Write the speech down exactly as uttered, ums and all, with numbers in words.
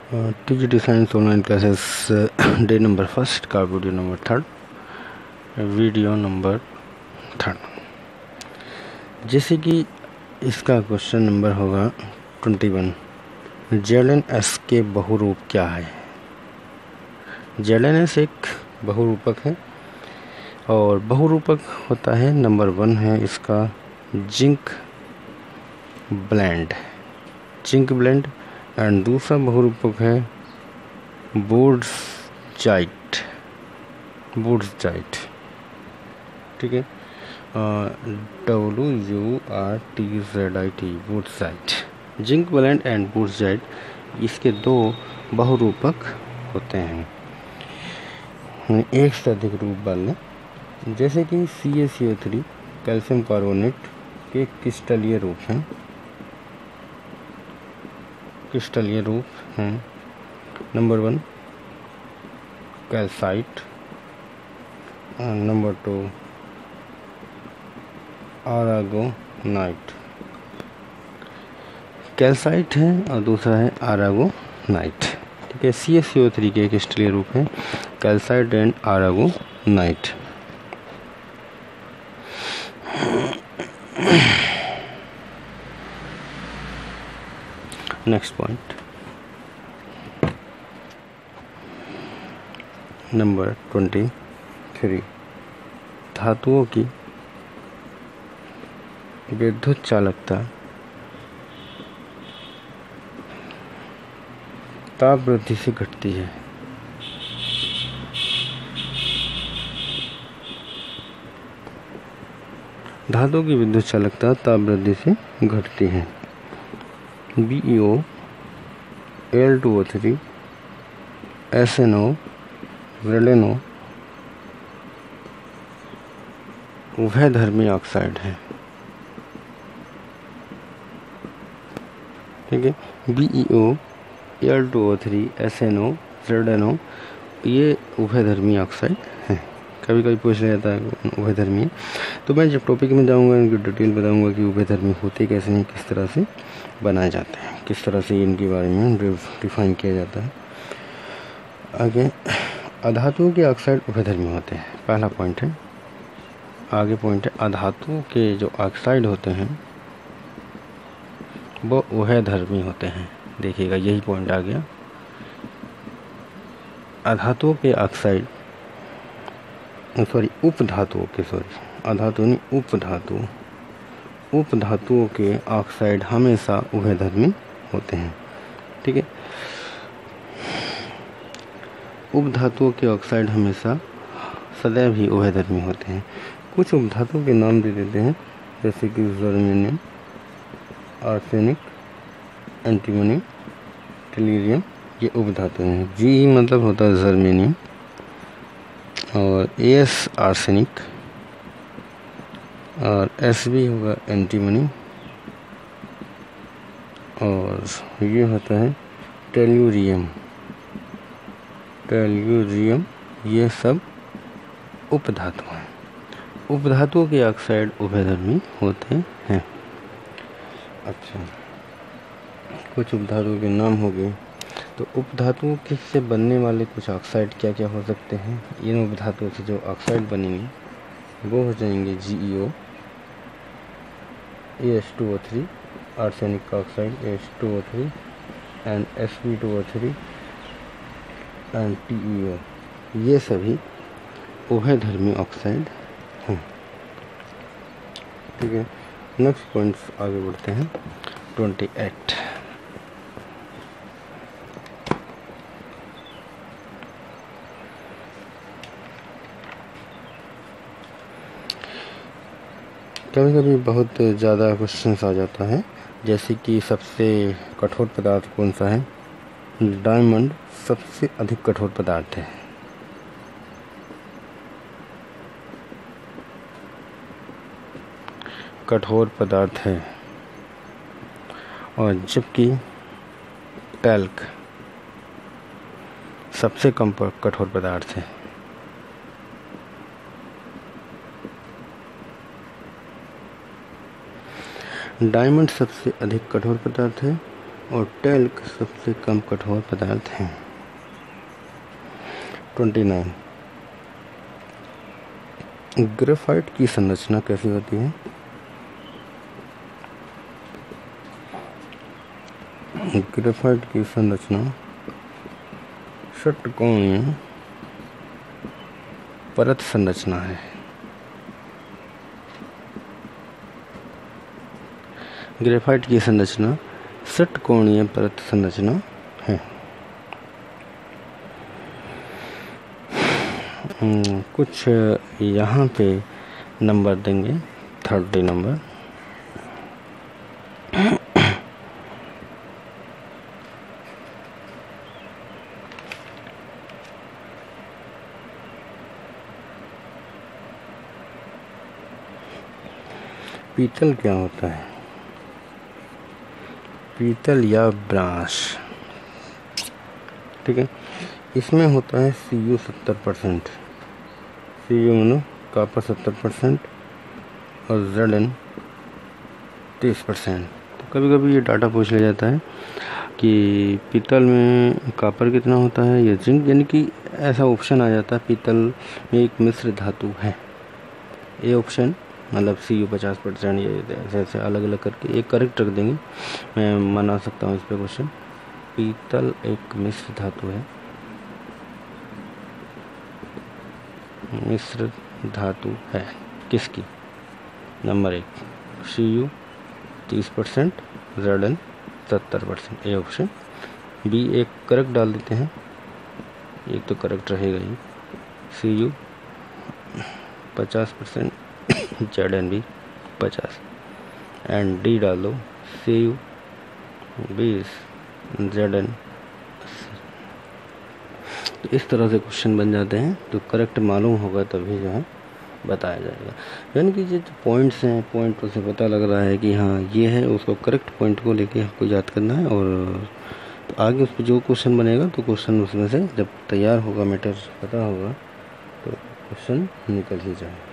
T G T science online classes day number first का video number third video number third जैसे कि इसका question number होगा twenty one. Z N S K बहुरूप क्या है। जेड एन एस एक बहुरूपक है और बहुरूपक होता है, नंबर वन है इसका zinc blende zinc blende and दूसरा बहुरूपक है वुड्सजाइट वुड्सजाइट ठीक है, W U R T Z I T wurtzite. Zinc blende and wurtzite इसके दो बहुरूपक होते हैं, एक से अधिक रूप वाले, जैसे कि C A C O three calcium carbonate के क्रिस्टलीय रूप हैं क्रिस्टलीय रूप हैं number one calcite, number two aragonite. Calcite है और दूसरा है आरागोनाइट। ठीक है, सी ए सी ओ थ्री के क्रिस्टलीय रूप हैं calcite and aragonite. Next point number twenty three. धातुओं की विद्युत चालकता ताप वृद्धि से घटती है। धातुओं की विद्युत चालकता ताप वृद्धि से घटती है। B E O L two O three S N O रेलेनो उभयधर्मी ऑक्साइड है। ठीक है, B E O L two O three S N O रेलेनो ये उभयधर्मी ऑक्साइड है। कभी कभी पूछ लिया जाता है उभयधर्मी है, तो मैं जब टॉपिक में जाऊंगा इनकी डिटेल बताऊंगा कि उभयधर्मी होते कैसे हैं, किस तरह से बनाए जाते हैं, किस तरह से इनके बारे में डिफाइन किया जाता है। आगे अधातुओं के ऑक्साइड उभयधर्मी होते हैं, पहला पॉइंट है। आगे पॉइंट है अधातुओं के जो ऑक्साइड होते हैं वो उभयधर्मी होते हैं। देखिएगा यही पॉइंट आ गया। अधातुओं के ऑक्साइड सॉरी उपधातुओं के सॉरी अधातु नहीं उपधातु उपधातुओं के ऑक्साइड हमेशा उभयधर्मी होते हैं। ठीक है, उपधातुओं के ऑक्साइड हमेशा सदैव ही उभयधर्मी होते हैं। कुछ उपधातुओं के नाम दे देते हैं, जैसे कि जर्मेनियम, आर्सेनिक, एंटीमनी, टेलीरियम, ये उपधातु हैं। जी मतलब होता है जर्मेनियम और एस आर्सेनिक और एस भी होगा एंटीमनी और ये होता है टेल्यूरियम टेल्यूरियम ये सब उपधातु हैं। उपधातुओं के ऑक्साइड उभयधर्मी होते हैं। अच्छा, कुछ उपधातुओं के नाम हो गए, तो उपधातुओं के से बनने वाले कुछ ऑक्साइड क्या क्या हो सकते हैं। इन उपधातुओं से जो ऑक्साइड बनेंगे वो हो जाएंगे G E O A S two O three arsenic का oxide A S two O three and S P two O three and T E O, ये सभी उभयधर्मी ऑक्साइड हैं। ठीक है, नेक्स्ट पॉइंट्स आगे बढ़ते हैं। ट्वेंटी एट कभी कभी बहुत ज़्यादा क्वेश्चंस आ जाता है, जैसे कि सबसे कठोर पदार्थ कौन सा है। डायमंड सबसे अधिक कठोर पदार्थ है। कठोर पदार्थ है और जबकि टैल्क सबसे कम कठोर पदार्थ है। डायमंड सबसे अधिक कठोर पदार्थ है और टेल्क सबसे कम कठोर पदार्थ है। ट्वेंटी नाइन ग्रेफाइट की संरचना कैसी होती है? ग्रेफाइट की संरचना षटकोणीय परत संरचना है। ग्रेफाइट की संरचना षटकोणीय परत संरचना है। कुछ यहाँ पे नंबर देंगे, थर्टी नंबर। पीतल क्या होता है? पीतल या ब्रास, ठीक है, इसमें होता है सी यू सत्तर परसेंट, सी यू मानो कापर सत्तर परसेंट और जेड एन तीस परसेंट। तो कभी कभी ये डाटा पूछ लिया जाता है कि पीतल में कापर कितना होता है या जिंक, यानी कि ऐसा ऑप्शन आ जाता है पीतल में एक मिश्र धातु है। ये ऑप्शन मतलब सी यू पचास परसेंट, ये ऐसे ऐसे अलग अलग करके एक करेक्ट रख देंगे, मैं बना सकता हूँ इस पर क्वेश्चन। पीतल एक मिश्र धातु है, मिश्र धातु है किसकी? नंबर एक सी यू तीस परसेंट, जेड एन सत्तर परसेंट, ए ऑप्शन। बी एक करेक्ट डाल देते हैं, एक तो करेक्ट रहेगा ही, सी यू पचास परसेंट, जेड एन भी पचास, एंड डी डाल दो सी यू बीस, जेड एन। तो इस तरह से क्वेश्चन बन जाते हैं। तो करेक्ट मालूम होगा तभी जो है बताया जाएगा। यानी कि जो पॉइंट्स हैं, पॉइंटों से पता लग रहा है कि हाँ ये है, उसको करेक्ट पॉइंट को लेके आपको याद करना है। और तो आगे उस पर जो क्वेश्चन बनेगा तो क्वेश्चन उसमें से जब तैयार होगा, मैटर पता होगा, तो क्वेश्चन निकल ही जाए।